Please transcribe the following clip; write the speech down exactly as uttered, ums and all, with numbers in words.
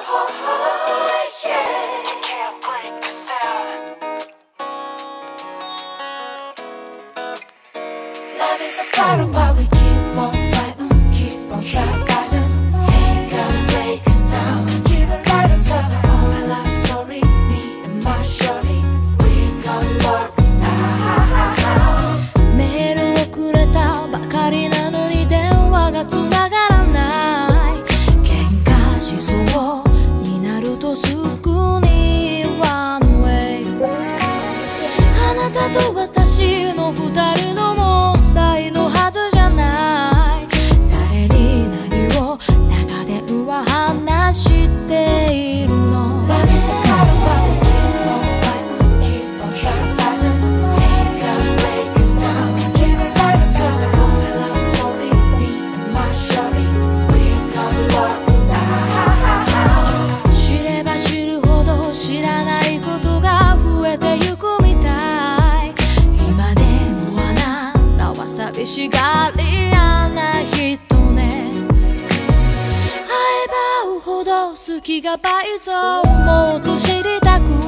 Love is a battle, but we keep on fighting, keep on surviving. Ain't gonna break us down. See the light of our own love story. Me and my shorty, we gonna work it out. メールをくれたばかりなのに電話が繋がらない。喧嘩しそうになるとすぐに Run away。 あなたと私の二人の問題のはずじゃない。誰に何を長電話話しているの。 Love is a battle, but we keep on fighting, keep on surviving. Ain't gonna break us down. See the light of our own love story. Me and my shorty, we gonna work it out. 知れば知るほど知らないことが増えてゆくみたい。今でもあなたは寂しがり屋な人ね。会えば会うほど好きが倍増。もっと知りたく